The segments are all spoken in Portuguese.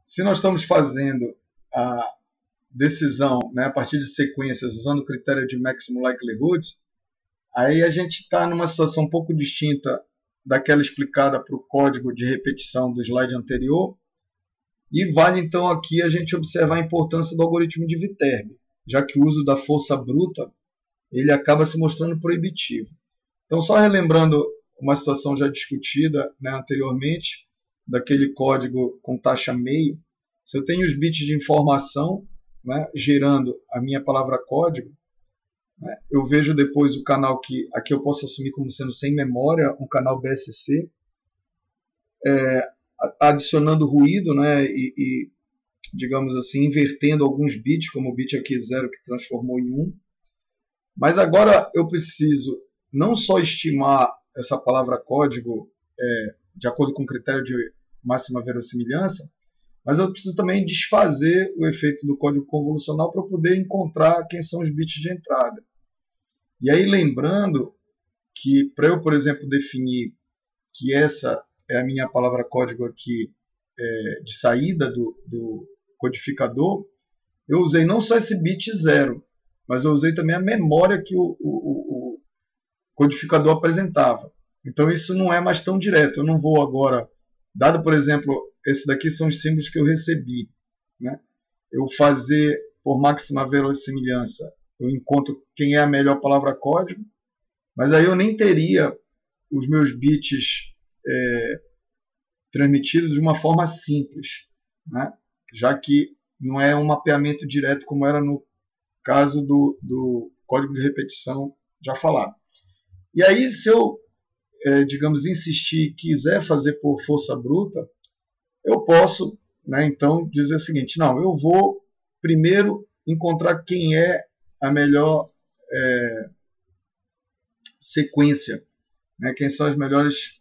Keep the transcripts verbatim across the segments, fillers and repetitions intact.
se nós estamos fazendo a decisão, né, a partir de sequências usando o critério de Maximum Likelihood, aí a gente está numa situação um pouco distinta daquela explicada para o código de repetição do slide anterior, e vale então aqui a gente observar a importância do algoritmo de Viterbi, já que o uso da força bruta ele acaba se mostrando proibitivo. Então, só relembrando uma situação já discutida, né, anteriormente, daquele código com taxa meio, se eu tenho os bits de informação, né, gerando a minha palavra código, né, eu vejo depois o canal que aqui eu posso assumir como sendo sem memória, um canal B S C, é, adicionando ruído, né, e, e, digamos assim, invertendo alguns bits, como o bit aqui zero que transformou em um. Mas agora eu preciso não só estimar essa palavra código é, de acordo com o critério de máxima verossimilhança, mas eu preciso também desfazer o efeito do código convolucional para poder encontrar quem são os bits de entrada. E aí lembrando que para eu, por exemplo, definir que essa é a minha palavra código aqui é, de saída do, do codificador, eu usei não só esse bit zero, mas eu usei também a memória que o, o, o codificador apresentava. Então isso não é mais tão direto. Eu não vou agora, dado por exemplo, esse daqui são os símbolos que eu recebi, né? Eu fazer por máxima verossimilhança, eu encontro quem é a melhor palavra código, mas aí eu nem teria os meus bits é, transmitidos de uma forma simples, né? Já que não é um mapeamento direto como era no caso do, do código de repetição já falado. E aí, se eu, é, digamos, insistir e quiser fazer por força bruta, eu posso, né, então, dizer o seguinte, não, eu vou primeiro encontrar quem é a melhor é, sequência, né, quem são as melhores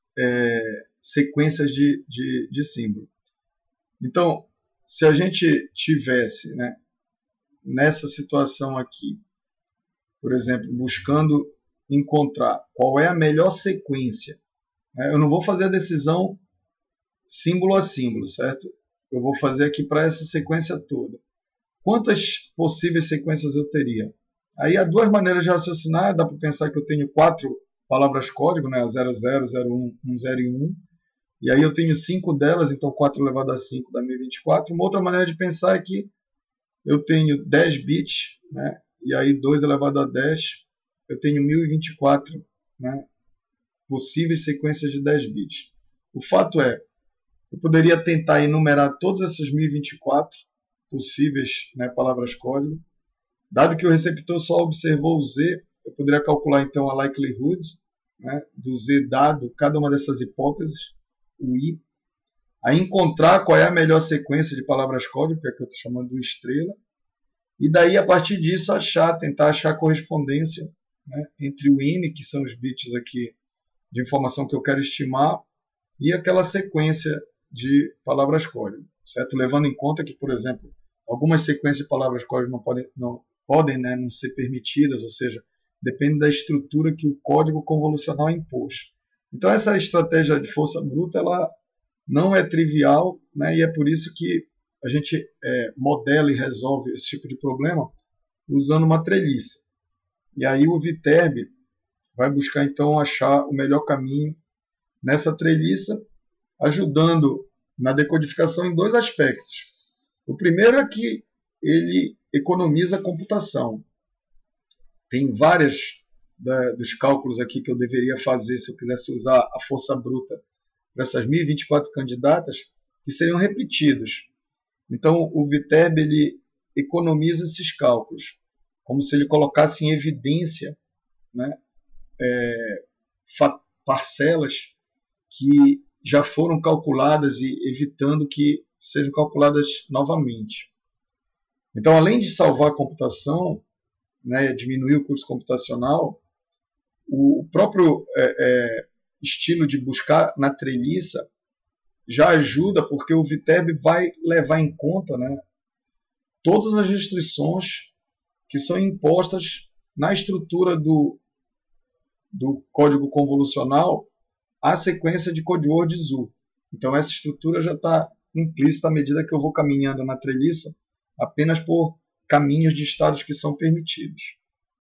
é, sequências de, de, de símbolo. Então, se a gente tivesse, né, nessa situação aqui, por exemplo, buscando encontrar qual é a melhor sequência, né? Eu não vou fazer a decisão símbolo a símbolo, certo? Eu vou fazer aqui para essa sequência toda. Quantas possíveis sequências eu teria? Aí há duas maneiras de raciocinar. Dá para pensar que eu tenho quatro palavras-código, né? zero, zero, zero, um, um, zero e um. E aí eu tenho cinco delas, então quatro elevado a cinco dá mil e vinte e quatro. Uma outra maneira de pensar é que eu tenho dez bits, né? E aí dois elevado a dez, eu tenho mil e vinte e quatro, né, possíveis sequências de dez bits. O fato é, eu poderia tentar enumerar todas essas mil e vinte e quatro possíveis, né, palavras-código. Dado que o receptor só observou o Z, eu poderia calcular então a likelihood, né, do Z dado cada uma dessas hipóteses, o I, a encontrar qual é a melhor sequência de palavras-código, que é que eu estou chamando de estrela, e daí, a partir disso, achar, tentar achar a correspondência, né, entre o I M, que são os bits aqui de informação que eu quero estimar, e aquela sequência de palavras-código, certo? Levando em conta que, por exemplo, algumas sequências de palavras-código não podem, não, podem né, não ser permitidas, ou seja, depende da estrutura que o código convolucional impôs. Então, essa estratégia de força bruta, ela não é trivial, né, e é por isso que a gente é, modela e resolve esse tipo de problema usando uma treliça. E aí o Viterbi vai buscar então achar o melhor caminho nessa treliça, ajudando na decodificação em dois aspectos. O primeiro é que ele economiza a computação. Tem várias da, dos cálculos aqui que eu deveria fazer se eu quisesse usar a força bruta para essas mil e vinte e quatro candidatas, que seriam repetidos. Então, o Viterbi ele economiza esses cálculos, como se ele colocasse em evidência, né, é, parcelas que já foram calculadas e evitando que sejam calculadas novamente. Então, além de salvar a computação, né, diminuir o custo computacional, o próprio é, é, estilo de buscar na treliça já ajuda, porque o Viterbi vai levar em conta, né, todas as restrições que são impostas na estrutura do, do código convolucional à sequência de code word Z U. Então essa estrutura já está implícita à medida que eu vou caminhando na treliça apenas por caminhos de estados que são permitidos.